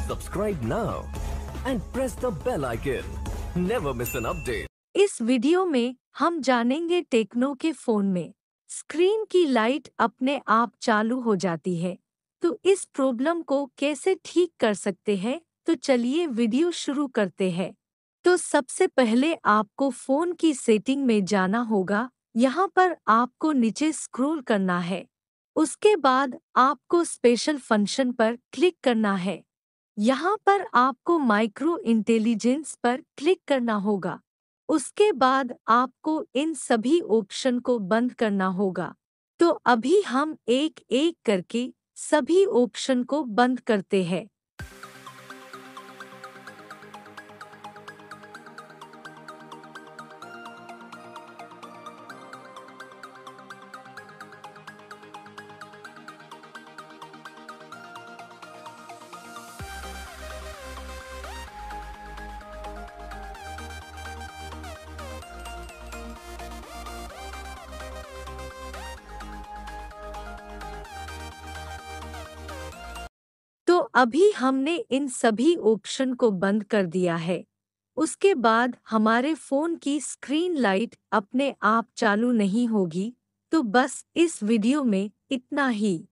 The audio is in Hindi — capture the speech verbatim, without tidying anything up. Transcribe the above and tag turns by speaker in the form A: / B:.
A: Subscribe now and press the bell icon. Never miss an update.
B: इस वीडियो में हम जानेंगे टेक्नो के फ़ोन में स्क्रीन की लाइट अपने आप चालू हो जाती है, तो इस प्रॉब्लम को कैसे ठीक कर सकते हैं। तो चलिए वीडियो शुरू करते हैं। तो सबसे पहले आपको फ़ोन की सेटिंग में जाना होगा। यहाँ पर आपको नीचे स्क्रॉल करना है। उसके बाद आपको स्पेशल फंक्शन पर क्लिक करना है। यहाँ पर आपको माइक्रो इंटेलिजेंस पर क्लिक करना होगा। उसके बाद आपको इन सभी ऑप्शन को बंद करना होगा। तो अभी हम एक एक करके सभी ऑप्शन को बंद करते हैं। तो अभी हमने इन सभी ऑप्शन को बंद कर दिया है। उसके बाद हमारे फ़ोन की स्क्रीन लाइट अपने आप चालू नहीं होगी। तो बस इस वीडियो में इतना ही।